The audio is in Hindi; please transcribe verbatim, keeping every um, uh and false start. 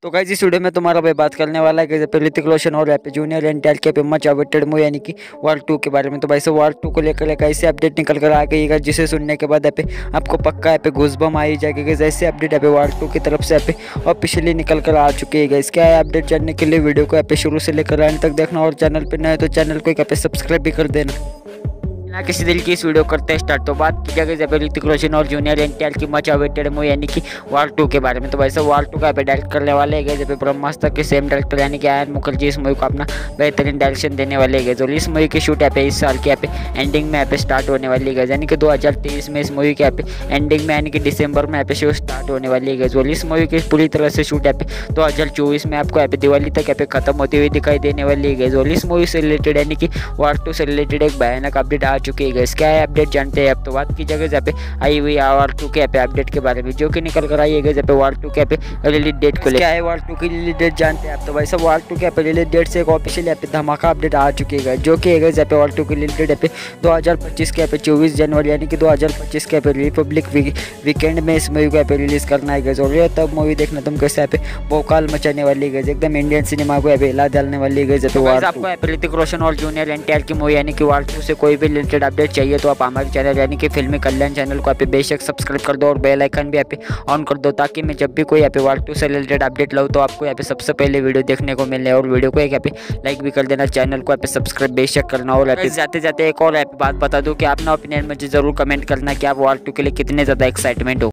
तो गाइस इस वीडियो में तुम्हारा भाई बात करने वाला है कि पे ऋतिक रोशन और यहाँ पे जूनियर एन टी आर के पे मच अवेटेड मूवी यानी कि वॉर टू के बारे में। तो भाई से वॉर टू को लेकर एक ऐसे अपडेट निकल कर आ गई है जिसे सुनने के बाद यहाँ पे आपको पक्का यहाँ पे घुसबम आई जाएगी। गाइस ऐसे अपडेट यहाँ पे वॉर टू की तरफ से यहाँ पे ऑफिशियली निकल कर आ चुकी है। गाइस क्या है अपडेट जानने के लिए वीडियो को यहाँ पे शुरू से लेकर एंड तक देखना और चैनल पर नए तो चैनल को यहाँ पे सब्सक्राइब भी कर देना। ना किसी दिल की इस वीडियो करते हैं स्टार्ट। तो बात की जाएगी जब ऋतिक रोशन और जूनियर एन टी आर की मच अवेटेड मूवी यानी कि वॉर टू के बारे में। तो वैसे वॉर टू का यहाँ पे डायरेक्ट करने वाले हैं जब ब्रह्मास्त्र के सेम डायरेक्टर यानी कि आयन मुखर्जी इस मूवी को अपना बेहतरीन डायरेक्शन देने वाले हैं। जो इस मूवी की शूट यहाँ पे इस साल के यहाँ पे एंडिंग में यहाँ पे स्टार्ट होने वाली है यानी कि दो हज़ार तेईस में इस मूवी के यहाँ पे एंडिंग में यानी कि दिसंबर में यहाँ पे शूट स्टार्ट होने वाली है। जो इस मूवी की पूरी तरह से शूट यहाँ पे दो हज़ार चौबीस में आपको यहाँ पे दिवाली तक यहाँ पे खत्म होती हुई दिखाई देने वाली है। जो इस मूवी से रिलेटेड यानी कि वॉर टू से रिलेटेड एक भयानक अपडेट आ चुकी है। क्या है अपडेट जानते हैं अब। तो बात की जगह जहाँ पे आई हुई वॉर टू के पे अपडेट के बारे में जो कि निकल कर आई है जहाँ पे वॉर टू के पे रिलीज डेट को क्या है वॉर टू की रिलीज डेट जानते हैं आप। तो वैसे वॉर टू के पे रिलीज डेट से एक ऑफिशियल यहाँ पे धमाका अपडेट आ चुकी है जो कि है जहाँ पे वॉर टू की रिलीज डेट पे दो हज़ार पच्चीस के पे चौबीस जनवरी यानी कि दो हज़ार पच्चीस के पे रिपब्लिक वीकेंड में इस मूवी को यहाँ पे रिलीज करना है। और ये तब मूवी देखना तुम कैसे यहाँ पे भोकाल मचाने वाली है एकदम इंडियन सिनेमा को यहाँ पे हिला डालने वाली है। जब आपको यहाँ पे ऋतिक रोशन और जूनियर एन टी आर की मूवी यानी कि वॉर टू से कोई भी रिलेटेड अपडेट चाहिए तो आप हमारे चैनल यानी कि फिल्मी कल्याण चैनल को यहाँ पे बेशक सब्सक्राइब कर दो और बेल आइकन भी यहाँ पे ऑन कर दो ताकि मैं जब भी कोई यहाँ पे वॉर टू से रिलेटेड अपडेट लाऊँ तो आपको यहाँ पे सबसे पहले वीडियो देखने को मिले। और वीडियो को एक यहाँ पे लाइक भी कर देना, चैनल को यहाँ पे सब्सक्राइब बेशक करना। और यहाँ पे जाते जाते एक और यहाँ पे बात बता दूँ कि अपना ओपिनियन मुझे जरूर कमेंट करना कि आप वॉर टू के लिए कितने ज़्यादा एक्साइटमेंट हो।